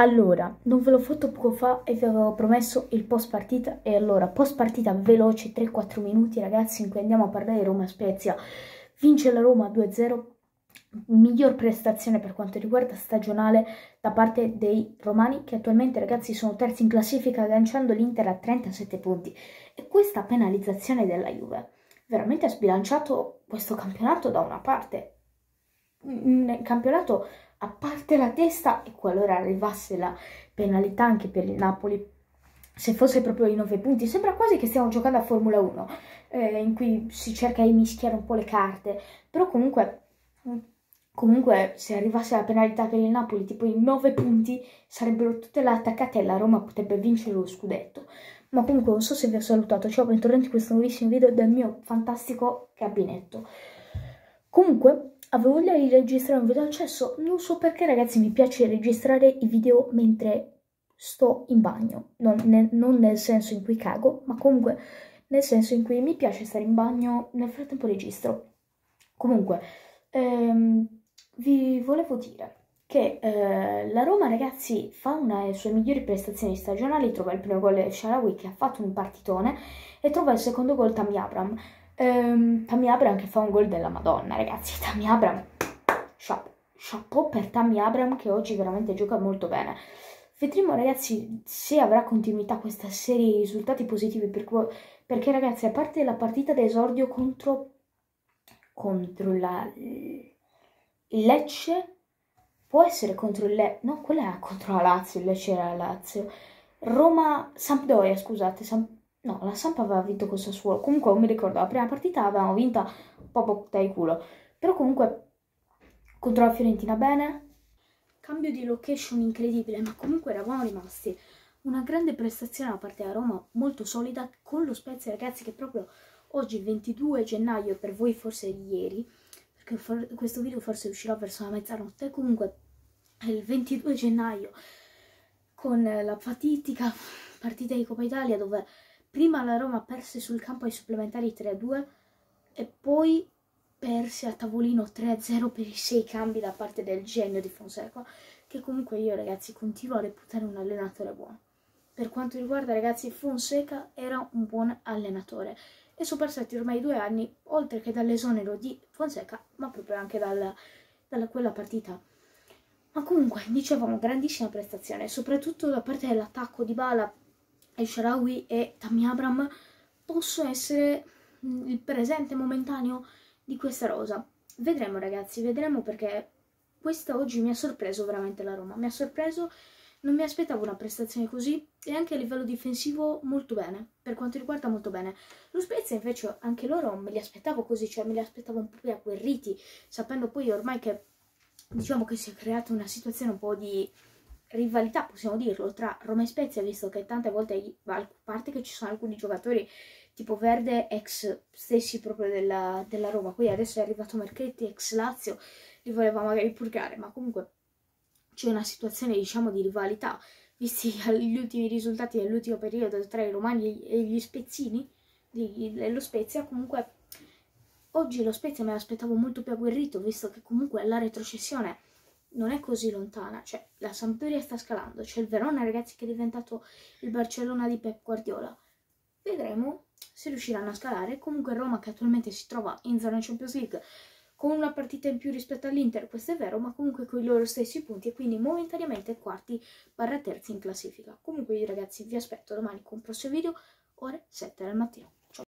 Allora, non ve l'ho fatto poco fa e vi avevo promesso il post partita. E allora, post partita veloce, 3-4 minuti ragazzi, in cui andiamo a parlare di Roma Spezia. Vince la Roma 2-0, miglior prestazione per quanto riguarda stagionale da parte dei romani, che attualmente ragazzi sono terzi in classifica, agganciando l'Inter a 37 punti. E questa penalizzazione della Juve veramente ha sbilanciato questo campionato da una parte. Nel campionato, a parte la testa, e qualora arrivasse la penalità anche per il Napoli, se fosse proprio i 9 punti, sembra quasi che stiamo giocando a Formula 1, in cui si cerca di mischiare un po' le carte, però comunque se arrivasse la penalità per il Napoli, tipo i 9 punti, sarebbero tutte le attaccate e la Roma potrebbe vincere lo scudetto. Ma comunque non so se vi ho salutato, ciao, bentornati in questo nuovissimo video del mio fantastico gabinetto. Comunque, avevo voglia di registrare un video accesso, non so perché ragazzi mi piace registrare i video mentre sto in bagno, non nel senso in cui cago, ma comunque nel senso in cui mi piace stare in bagno, nel frattempo registro. Comunque, vi volevo dire che la Roma ragazzi fa una delle sue migliori prestazioni stagionali, trova il primo gol El Shaarawy che ha fatto un partitone e trova il secondo gol Tammy Abraham. Tammy Abraham che fa un gol della Madonna, ragazzi. Tammy Abraham, chapeau per Tammy Abraham che oggi veramente gioca molto bene. Vedremo ragazzi se avrà continuità questa serie di risultati positivi, perché ragazzi, a parte la partita d'esordio contro il Lecce, può essere contro il Lecce, no, quella era contro la Lazio, il Lecce era la Lazio, Sampdoria, scusate, no, la Samp aveva vinto con Sassuolo. Comunque non mi ricordo, la prima partita avevamo vinta un po' dai culo. Però comunque contro la Fiorentina bene. Cambio di location incredibile, ma comunque eravamo rimasti. Una grande prestazione da parte della Roma, molto solida, con lo Spezia ragazzi che proprio oggi, 22 gennaio, per voi forse ieri, perché questo video forse uscirà verso la mezzanotte, comunque è il 22 gennaio, con la fatidica partita di Coppa Italia dove prima la Roma perse sul campo ai supplementari 3-2 e poi perse a tavolino 3-0 per i 6 cambi da parte del genio di Fonseca, che comunque io ragazzi continuo a reputare un allenatore buono. Per quanto riguarda ragazzi, Fonseca era un buon allenatore e sono passati ormai 2 anni, oltre che dall'esonero di Fonseca, ma proprio anche dalla quella partita. Ma comunque, dicevamo, grandissima prestazione, soprattutto da parte dell'attacco di Bala, El Shaarawy e Tammy Abraham possono essere il presente momentaneo di questa rosa. Vedremo ragazzi, vedremo, perché questa oggi mi ha sorpreso veramente la Roma, mi ha sorpreso, non mi aspettavo una prestazione così e anche a livello difensivo molto bene, per quanto riguarda molto bene. Lo Spezia invece anche loro me li aspettavo così, cioè me li aspettavo un po' più agguerriti, sapendo poi ormai che diciamo che si è creata una situazione un po' di rivalità, possiamo dirlo, tra Roma e Spezia, visto che tante volte, a parte che ci sono alcuni giocatori tipo Verde, ex stessi proprio della Roma, poi adesso è arrivato Marchetti, ex Lazio, li voleva magari purgare, ma comunque c'è una situazione diciamo di rivalità, visti gli ultimi risultati dell'ultimo periodo tra i romani e gli spezzini dello Spezia. Comunque oggi lo Spezia me l'aspettavo molto più agguerrito, visto che comunque la retrocessione non è così lontana, cioè la Sampdoria sta scalando, c'è il Verona ragazzi che è diventato il Barcellona di Pep Guardiola. Vedremo se riusciranno a scalare. Comunque Roma che attualmente si trova in zona Champions League con una partita in più rispetto all'Inter, questo è vero, ma comunque con i loro stessi punti e quindi momentaneamente quarti/terzi in classifica. Comunque io ragazzi vi aspetto domani con un prossimo video, ore 7 del mattino.